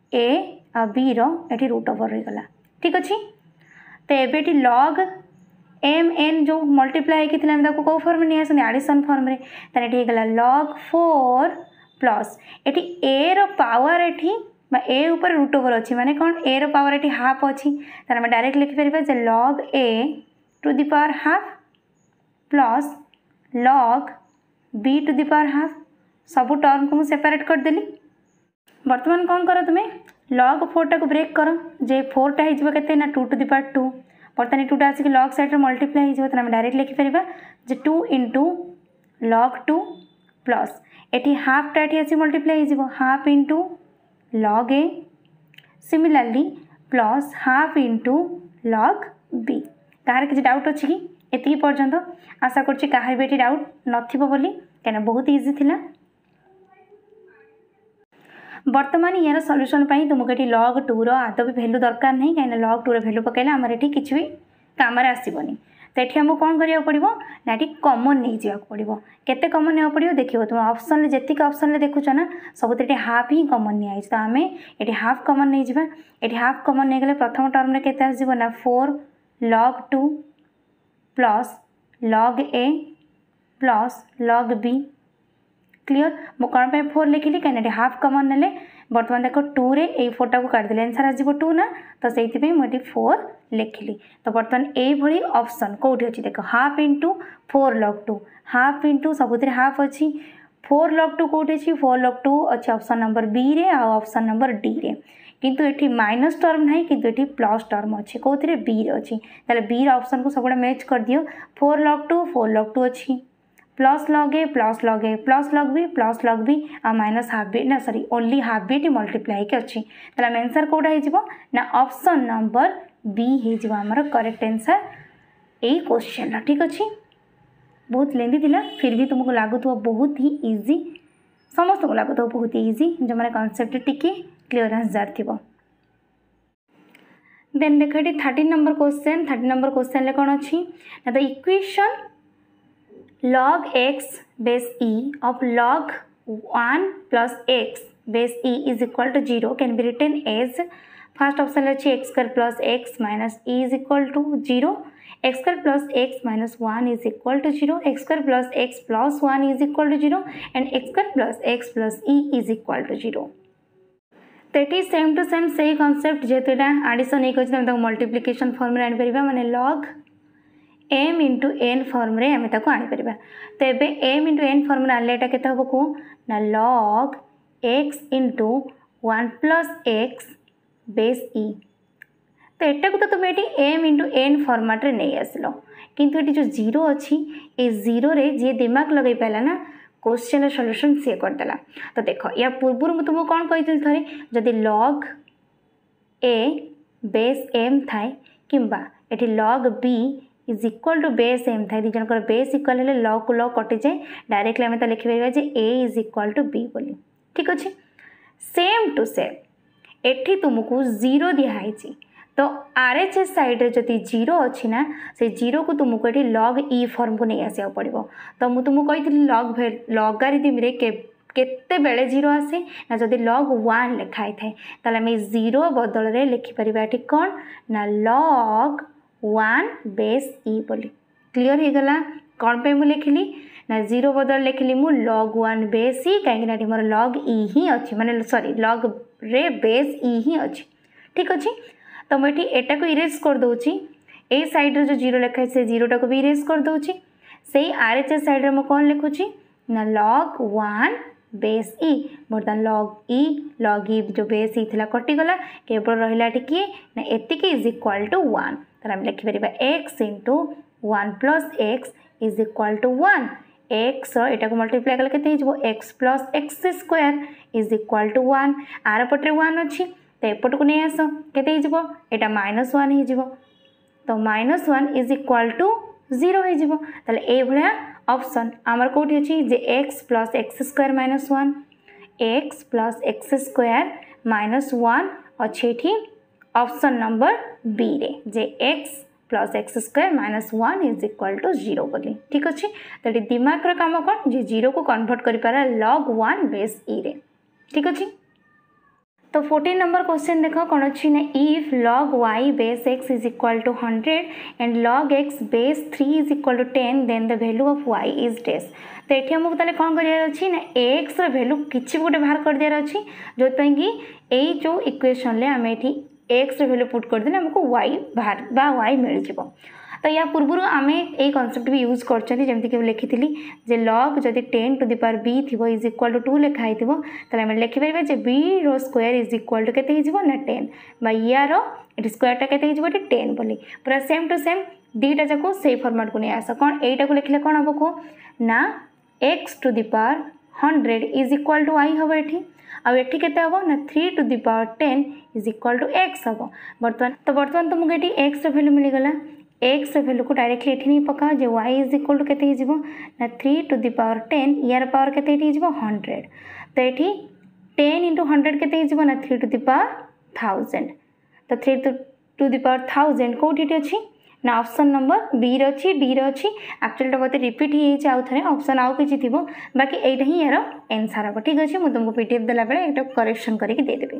ए आ बी रो एटी रूट ओवर रही गला ठीक अच्छे। तो ये लॉग एम एन जो मल्टीप्लाई होता है कौ फॉर्म नहीं आसते एडिशन फॉर्म रे ताले गला लॉग फोर प्लस एटी ए रो पावर एटी ए ऊपर रूट ओवर अच्छी माने कौन ए रो पावर एटी हाफ अच्छी तार मैं डायरेक्ट लिखिपर जे log a to the power half plus log b to the power half सबू टर्म को मुझे सेपरेट करदेली। बर्तमान कौन कर तुम्हें लॉग फोर टाक ब्रेक कर जे फोर टा होते ना two to the power two बर्तमान टूटा आसिक लॉग साइड मल्टीप्लाई हो डायरेक्ट लिखिपर जे two into log two plus एटी हाफ टा ये मल्टीप्लाई हो half into log a similarly plus half into log b. कहार किसी डाउट अच्छी कि एति पर्यंत आशा करछि कहार भी एटी डाउट नथिबो बोली कहना बहुत इजी थिला। बर्तमान यार सॉल्यूशन पाई तुमको ये लॉग टू रो आदौ भी वैल्यू दरकार नहीं कहीं लॉग टू रो वैल्यू पकेला आमर ये किसी भी काम आसबनी तो ये आमको कौन करा पड़ो ना ये कमन नहीं जावाक पड़ो केते कमन नहीं पड़ो देखिए तुम ऑप्शन जी ऑप्शन देखुच ना सब ये हाफ ही कमन नहीं तो आम ये हाफ कमन नहीं जावा ये हाफ कमन नहीं गले प्रथम टर्म में केते आसब ना four log two plus log ए प्लस लॉग बी क्लियर मु कौन पे फोर लिखिली कहीं हाफ कमन ने बर्तमान देख टू रे ए फोर टाक काटिदेले आंसर आसो टू ना तो से मुझे फोर लिखिली तो बर्तमान ये ऑप्शन कौटी अच्छी देख half into four log two half into सबुत हाफ अच्छी फोर लॉग टू कौटी अच्छी फोर लॉग टू अच्छी ऑप्शन नंबर बी रे आ ऑप्शन नंबर डी रे किंतु ये माइनस टर्म ना किंतु ये प्लस टर्म अच्छी कौन बी रे अच्छी ताले बी ऑप्शन को सब मैच कर दियो four log two four log two अच्छी प्लस लॉग ए प्लस लॉग ए plus log b plus log b आ माइनस हाफ बी ना सॉरी ओनली हाफ बी टी मल्टीप्लाई के अच्छी ताले आंसर कोटा हो ना ऑप्शन नंबर बी हो आमर करेक्ट आंसर यही क्वेश्चन ठीक अच्छे। बहुत लेंदी थिला फिर भी तुमको लगुव बहुत ही इजी समस्त को लगुव बहुत ही इजी जो मैंने कॉन्सेप्ट टिके क्लीयरेंस जार थी। देन देख ये thirteen number question thirteen number question कौन अच्छी ना the equation log x base e of log one plus x base e is equal to zero can be written as first option अच्छी x square plus x minus e is equal to zero x square plus x minus one is equal to zero x square plus x plus one is equal to zero and x square plus x plus e is equal to zero। तो ये सेम टू सेम सही कॉन्सेप्ट जेहेतु यहाँ एडिशन एक मल्टीप्लिकेशन फॉर्म आनी पार माने log m into n form रे आम आनीपर तो ये एम इंटू एन फॉर्म आने के हम कौ ना log x into one plus x base e तो यहाँ को तो तुम ये एम इंटू एन फॉर्मेट रे नहीं आसल किंतु ये जो जीरो अच्छी ये जीरो रे जी दिमाग लगे पाला ना क्वेश्चन सॉल्यूशन सी करदेला। तो देख या पूर्व मुझे तुमको कौन कही थे जदि लॉग ए बेस एम थाए किंबा ये log b is equal to base m था दिजन बेस इक्वल है लॉग को लॉग कटि जाए डायरेक्टली आम तो लिखिपर जे a is equal to b बोली ठीक अच्छे। सेम टू सेम एठी तुमको जीरो दिखाई तो आर एच एस साइड जदि जीरो अच्छी ना से जीरो को तुमको ये लॉग ई फॉर्म को नहीं आसा पड़ो तो मुझे तुमको कही लॉग लॉगारिथम रे के केते बेले जीरो आसे ना जदि लॉग वन लिखाई थाए ताले आम जीरो बदल रे लिखिपर ये कौन ना लॉग वन बेस ई बोली क्लीयर हो गला कौन पे मुझे लिखिली ना जीरो बदल लिखिली मु लॉग वन बेस ई कहीं मोर लॉग ई ही अच्छी माने सॉरी लॉग रे बेस ई ही अच्छी ठीक अच्छे। तो मुझे एटा को इरेज कर दूची ए साइड जो जीरो लिखाई से जीरोटा को भी इरेज कर दूची से आर एच एस साइड रे मु कौन लिखुची ना लॉग वन बेस ई बर्तमान लॉग ई लॉग ई जो बेस ई थी कटिगला केवल रहा टी ना एतिक इज इक्वाल टू वन तो आम लिखिपर x into one plus x is equal to one x यहाँ को मल्टीप्लाई कले के x plus x square is equal to one आर पटे वन अच्छी तो एपट को नहीं आस के माइनस वन हो तो minus one is equal to zero हो ऑप्शन आमर कौटी अच्छी जे x plus x square minus one x plus x square minus one अच्छे ऑप्शन नंबर बी रे जे x plus x square minus one is equal to zero बोली ठीक अच्छे। तो ये दिमाग काम कौन जे जीरो को कन्वर्ट कर लॉग वन बेस ई रे ठीक अच्छे। तो फोर्टीन नंबर क्वेश्चन देख कौन अच्छी ना if log y base x is equal to hundred and log x base three is equal to ten then the value of y is डेस। तो ये आमको ताले कौन करार अच्छी ना x रो वैल्यू किसी गोटे बाहर कर दियार अच्छी जो कि यही जो इक्वेशन आम ये x रो वैल्यू पुट कर देले हमको y बाहर बा y मिल जिवो। तो या पूर्व आम ये कनसेप्ट भी यूज करमती कि लिखी जे लॉग जदि ten to the power b थी इज इक्वल टू टू लिखाई थोड़ा लिखिपर जे बी रो स्क्वायर इज इक्वल टू के ना टेन यार ये स्क्वायर के टेन बोली पूरा सेम टू सेम दीटा जाक से फॉर्मेट को नहीं आस कौन यहीटा को लिखले कौन हम कह ना x to the power hundred is equal to आई हम ये आउ के हम ना three to the power ten is equal to x हम बर्तमान। तो बर्तमान तुमको ये एक्स वैल्यू मिलगला एक्स वैल्यू को डायरेक्टली ये नहीं पका जो y इज इक्वल टू के ना three to the power ten यार पावर के हंड्रेड। तो ये टेन इंटू हंड्रेड के ना three to the power thousand. तो three to to the power thousand कौटी अच्छी ना ऑप्शन नंबर बी रही डी रही एक्चुअली तो बोलते रिपीट ही आउ थे ऑप्शन आउ कि थी बाकी यहीटा ही यार आंसर हम। ठीक अच्छे मुझे तुमको पीडीएफ देला बेले एक करेक्शन करके देदेवी।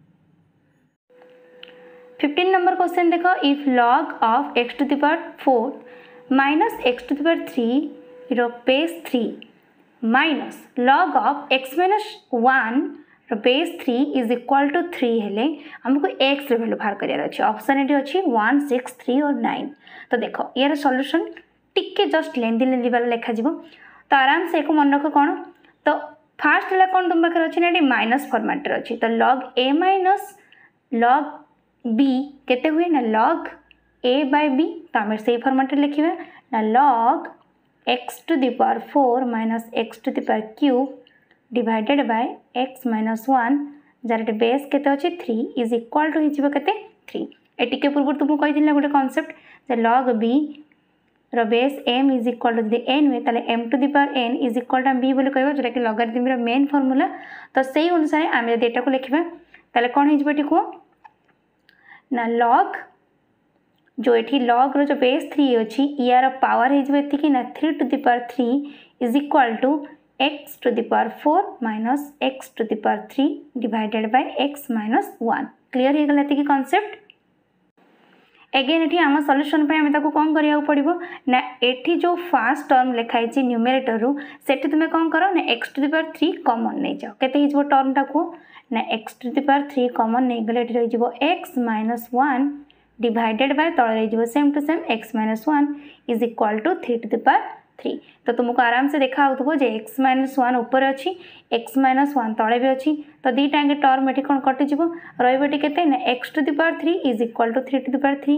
फिफ्टीन नंबर क्वेश्चन देखो if log of x to the power four minus x to the power three रो base three minus log of x minus one रो base three is equal to three हेले हमको x वैल्यू बाहर करार अच्छे ऑप्शन ये अच्छी वन सिक्स थ्री और नाइन। तो देख यार सॉल्यूशन टिके जस्ट लेंदी लेंदी वाला लिखा जीवो। तो आराम से एक मन रख कौन तो फास्ट है कौन तुम पाखे अच्छे ना माइनस फॉर्मेट अच्छी। तो log a minus log b केते हुए ना log a बाय b तो आम से फॉर्मेट लिखा ना log x to the power four minus x to the power cube divided by x minus one जार बेस केते अच्छे थ्री इज इक्वल टू हो के थ्री। ए टिके पूर्व तुमको कही गोटे कनसेप्ट जे log b रो base m is equal to the n हुए ताले m to the power n is equal to b बोली कहबो जोटा कि लॉगरिथम रो मेन फार्मूला। तो सही अनुसार आम जब एटा को लिखा ताले कौन हो कह ना log जो ये log रो जो बेस थ्री अच्छी यार पावर हो ना three to the power three is equal to x to the power four minus x to the power three divided by x minus one. Clear हो गला ये कॉन्सेप्ट। एगेन ये आम सॉल्यूशन पे हमें ताको कौन करिया पड़िबो ना एठी जो फर्स्ट टर्म लिखाई छि न्यूमरेटर रु सेठी तुमे कौन करो ना x to the power three common नहीं जाओ केते हिजबो टर्म टा को ना x to the power three common नहीं गले एठी रहिजबो x minus one divided by तळे रहिजबो same to same x minus one is equal to three to the power three. तो तुमको आराम से देखा होथबो जे x माइनस वन ऊपर अच्छी x माइनस वन तळे भी अच्छी। तो दीटा आगे टर्म एठी कोन कटि जिवो रहिबो एठी केते ना x to the power three is equal to three to the power three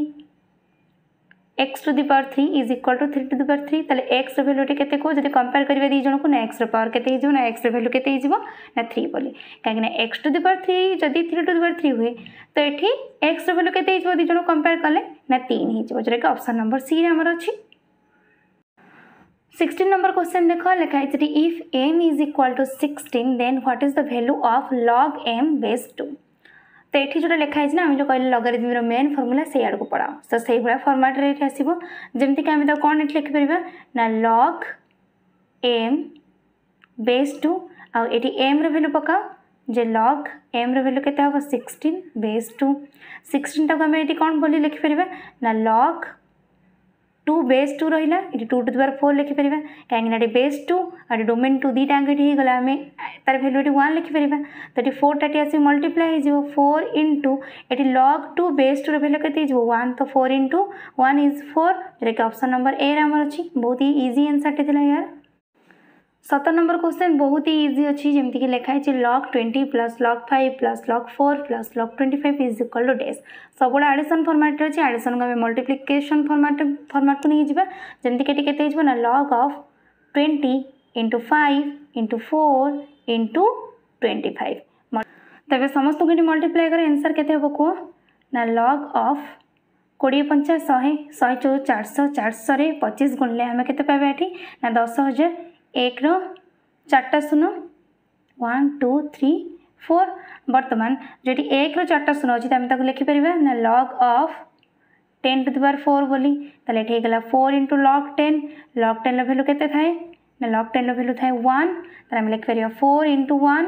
x to the power three is equal to three to the power three ताले x रो वैल्यू केते को जदि कंपेयर करिवे दी जण को ना x रो पावर केते हिजो ना x रो वैल्यू केते हिजो ना थ्री बोली काहे ना x to the power three जदि three to the power three हुए तो एठी x रो वैल्यू केते हिजो दी जण कंपेयर कले ना तीन हिजो जोरा कि ऑप्शन नंबर सी रे हमर अछि। सिक्सटीन नंबर क्वेश्चन देख लिखाई if m is equal to sixteen then what is the value of log m base two. तो ये जो लिखाई ना आम जो कहले लॉगरिथम रो मेन फॉर्मूला से आड़ को पढ़ाओ तो से भाया फॉर्मेट रे आसो जमती कि आम तो कौन ये लिखिपर ना log m बेस टू आउ ये m रो वैल्यू पकाओ जे log m रो वैल्यू केते हम सिक्सटीन बेस टू सिक्सटीन टाक आम ये कौन बोली लिखिपर ना log टू बेस टू रहा ये two to the power four लिखिपर कहीं बेस टू और डोमेन टू दीटा आगे गला आम तार भैल्यू ये वन लिखिपर तो ये फोर टाटी आस मल्टीप्लाई हो फोर इंटू ये log two base two value के वन तो four into one is four जोटा कि ऑप्शन नंबर ए आमर अच्छी बहुत ही इजी आंसर टे यार। सतर नंबर क्वेश्चन बहुत ही इजी अच्छी जमती कि लिखाई log twenty plus log five plus log four plus log twenty five is equal to dash सब गुड़ा एडिशन फॉर्मेट अच्छे एडिशन को मल्टीप्लिकेशन फॉर्मेट फॉर्मेट को नहीं जावा जमती कि केते हिजबो ना log of twenty into five into four into twenty five तबे समस्त को मल्टीप्लाई कर आंसर केते हबो को ना log ऑफ कोड़े पंचा शहे शहे चौ चार सौ चार सौ पच्चीस गुणले आम के पाइबा ये ना दस हजार एक रो चार्टा शून्य वन टू थ्री फोर बर्तमान जो एक रो चार्टा शून्य अच्छी आम ताको लिखिपर ना log of ten to the power four बोली ताले ये गला four into log ten log ten रो वैल्यू केते थाए ना log टेन रो वैल्यू थाए वन ताले आम लिखिपर four into one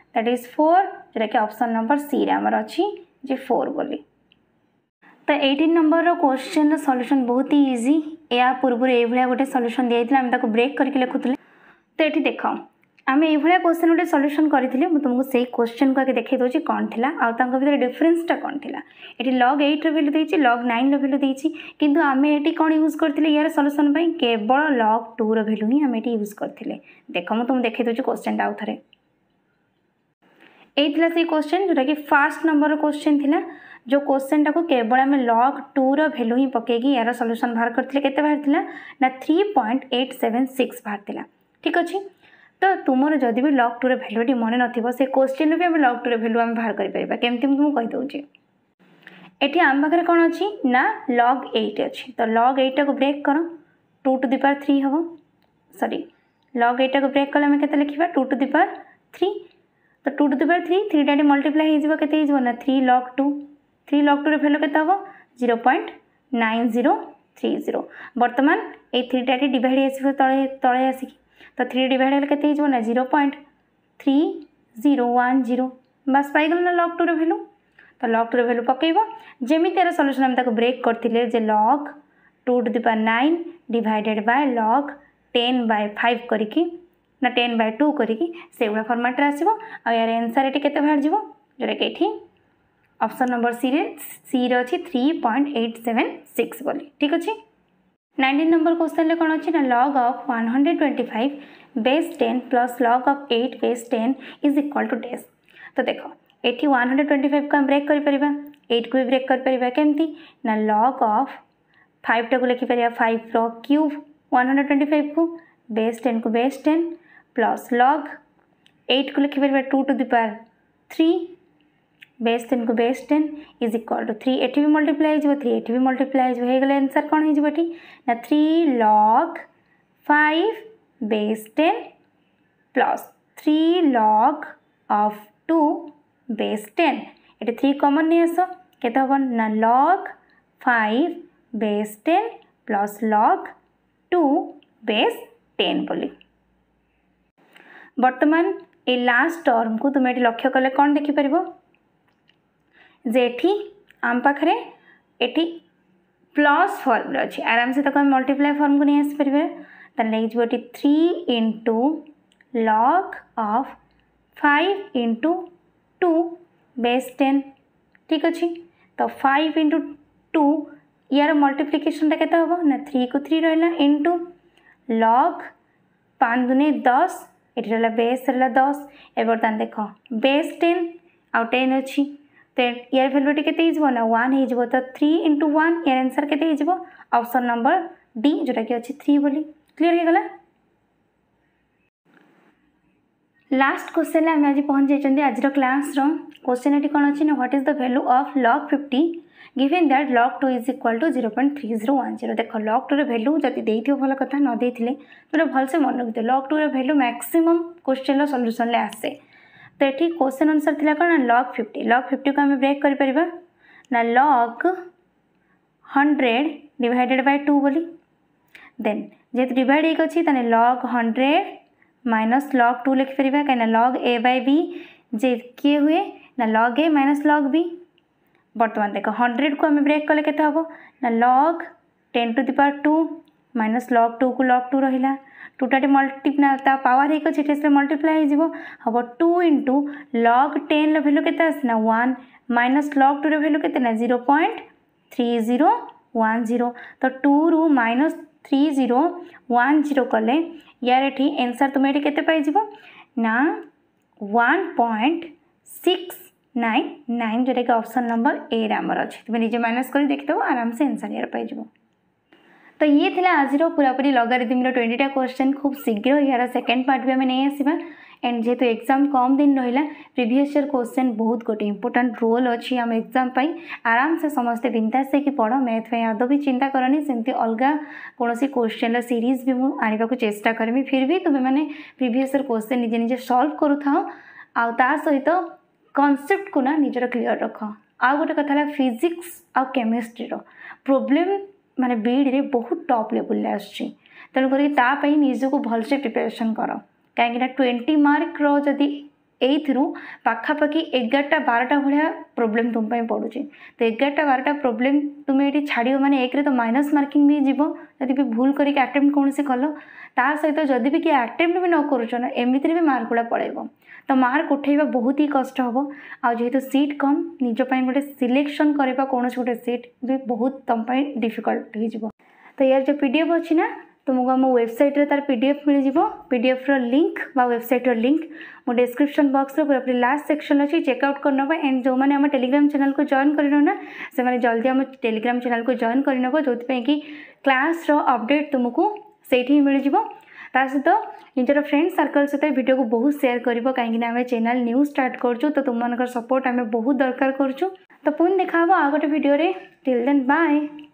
that is four जोटा कि ऑप्शन नंबर सी रे हमर अछि जे फोर बोली। तो एटीन नंबर रो क्वेश्चन सॉल्यूशन बहुत ही इजी। या पूर्व ए भलिया गोटे सॉल्यूशन दिया आम ताको ब्रेक करके लिखुले। तो ये देख आम ये क्वेश्चन गोटे सॉल्यूशन करथिले मु तुमको सेही क्वेश्चन को आगे देखै दोची कोन थिला आ तांको भीतर डिफरेंसटा कोन थिला। एटी log एट रो वैल्यू देछि log नाइन रो वैल्यू देछि किंतु आमे एटी कोन यूज करथिले यार सॉल्यूशन पई केवल log टू रो वैल्यू ही आमे एटी यूज करथिले। देखो मु तुम देखै दोची क्वेश्चन आउ थरे एथिला से क्वेश्चन जोटा कि फर्स्ट नंबर रो क्वेश्चन थिला जो क्वेश्चन टाको केवल आमे log टू रो वैल्यू ही पकेगी यार सॉल्यूशन बाहर करथिले केते बाहर थिला ना three point eight seven six बाहर थिला। ठीक अछि तो तुमर जदि भी log टू रो वैल्यूटी मन नथिबो से क्वेश्चन भी आमे log टू रो वैल्यू आमे बाहर करि परिबा केमति मु तुमको कहि दोछि। एठी आम पाखरे कोन अछि ना log एट अछि तो log एट को ब्रेक करो two to the power three हबो सॉरी log एट को ब्रेक कले हम केते लिखिबा two to the power three तो two to the power three three डाडी मल्टीप्लाई हे जिवो केते हे जिवो ना three log two three log two रो वैल्यू केते हबो zero point nine zero three zero. वर्तमान ए थ्री डाडी डिवाइड आसीबो तळे तळे आसी तो थ्री डिवाइड केते हे जिवो ना zero point three zero one zero बस पाई गलो ना log टू रो वैल्यू। तो log टू रो वैल्यू पकेइबो जेमी तेरा सॉल्यूशन हम ताको ब्रेक करथिले जे log two to the power nine divided by log ten by five करिकी ना टेन बाय टू करिकी से उडा फॉर्मेट रे आसीबो आ यार आंसर एटी केते बाहर जिवो जोरा के एठी ऑप्शन नंबर सी रे सी रे अछि three point eight seven six बोली। ठीक अछि नाइनटीन नंबर क्वेश्चन ले कोन अछि ना log of one hundred twenty five base ten plus log of eight base ten is equal to dash. तो देखो एठी वन हंड्रेड ट्वेंटी फाइव को हम ब्रेक करि परिबा एट को भी ब्रेक करि परिबा केमती ना log ऑफ फाइव टा को लिखि परिबा फाइव रो cube one hundred twenty five को बेस टेन को base ten plus log eight को लिखि परिबा two to the power three base ten को base ten is equal to three एटी भी मल्टीप्लाई हो थ्री एटी भी मल्टीप्लाई हो गले आंसर कौन हो ना three log five base ten plus three log of two base ten ये थ्री कॉमन नहीं आस केते हम ना log five base ten plus log two base ten बोली। वर्तमान ए लास्ट टर्म को तुम ये लक्ष्य कले कौन देखिपर जे एठी आम पाखरे एठी प्लस फॉर्म अच्छी आराम से तक मल्टीप्लाई फॉर्म को नहीं आसपारे तो ये three into log of five into two base ten. ठीक अच्छे तो फाइव इंटू टू यार मल्टीप्लिकेशन केते हम ना थ्री को थ्री रहा इंटू log पाँच दुने दस ये रहा बेस रहा दस ए बर्तमान देख बेस टेन आउ टेन अच्छी तो यार भैल्यूटी केते ना वन हो तो थ्री इंटू वन यार आंसर केते ऑप्शन नंबर डी जोटा कि अच्छी थ्री बोली। क्लीयर हो गला। लास्ट क्वेश्चन आम आज पहुँच जाइए आज क्लास क्वेश्चन ये कौन अच्छी ना what is the value of log fifty given that log two is equal to zero point three zero one zero. देख log टू वैल्यू जब देती भल कथा न देते तो भलसे मन रखिए log two value maximum question solution आसे तो ये क्वेश्चन आंसर थी कौन log फिफ्टी log फिफ्टी को आम ब्रेक कर ना log hundred divided by two बोली देन जेहेतु डिवाइड होती log hundred minus log two लिखिपर कहीं log ए बाय बी जे किए हुए ना log a minus log b. बर्तमान देख हंड्रेड को आम ब्रेक कले केते हबो ना log ten to the power two minus log two को log टू रहिला टूटा मल्टी ना पावर एक मल्टीप्लाई हो हम two into log ten value केते आसना one minus log two value केते ना zero point three zero one zero तो टू रु minus three zero one zero कले यार ये आंसर तुम ये केते पाई जीवो ना one point six nine nine जोटा कि ऑप्शन नंबर ए आमर अच्छे तुम निजे माइनस कर देखिदेव आराम से आंसर यार पाई जीवो। तो ये थिला आज पूरापूरी लॉगरिथम रो ट्वेंटी टा क्वेश्चन खूब शीघ्र यार सेकेंड पार्ट भी आम नहीं आसवा एंड जेहेतु एग्जाम कम दिन रहा प्रीवियस ईयर क्वेश्चन बहुत गोटे इंपोर्टेंट रोल अच्छी आम एग्जाम पाई आराम से समस्ते बिंदास होकर पढ़ मैथ में आदौ भी चिंता करनी सेमती अलग कौन क्वेश्चन सीरीज भी मुझे आने को चेष्टा करमी फिर भी तुम्हें मैंने प्रीवियस ईयर क्वेश्चन निजे निजे सॉल्व करूँ आ सहित कॉन्सेप्ट को ना निजर क्लीयर रख आ गोटे कथा फिजिक्स आ केमिस्ट्री प्रोब्लेम माने बीड रे बहुत टॉप लेवल आसुची तेणुक निजक भलसे प्रिपरेशन कर कहीं ट्वेंटी मार्क रो जदि एइथिरु पाखापाखि एगारटा बारटा भाया प्रोब्लेम तुम पड़ुचे। तो एगारटा बारटा प्रोब्लेम तुम्हें ये छाड़ माने एक तो माइनस मार्किंग भी जीव जदि भी भूल करके अटेम्प्ट कौन से कल ता सहित जदि भी किए अटेम्प्ट भी न करुच ना एमती भी मार्क गुड़ा पड़ेब। तो मार्क उठेबा बहुत ही कष्ट हम आ जेहेतु सीट कम निजपाई गोटे सिलेक्शन करवा कौन गोटे सीट भी बहुत तुम डिफिकल्ट हो। तो यार जो पीडीएफ अच्छी ना तुमको आम वेबसाइट रे तार पीडीएफ मिल जाव। पीडीएफ रो लिंक बा वेबसाइट रो लिंक मो डिस्क्रिप्शन बॉक्स रो पूरा लास्ट सेक्शन अच्छी चेकआउट करनब। एंड जो मैंने आम टेलीग्राम चैनल को जॉइन करना से मैंने जल्दी आम टेलीग्राम चैनल को जॉइन करनब जो कि क्लास रो अपडेट तुमको से मिल जाव। ता सहित निजर फ्रेंड सर्कल सहित वीडियो को बहुत शेयर कर कहीं आम चैनल न्यू स्टार्ट करूँ। तो तुम सपोर्ट आम बहुत दरकार करूँ। तो पुणी देखा आ गोटे वीडियो टिल देन बाय।